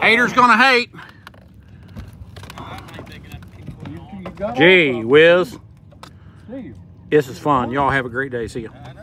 Haters gonna hate. You got Gee all of whiz. them. This is fun. Y'all have a great day. See ya.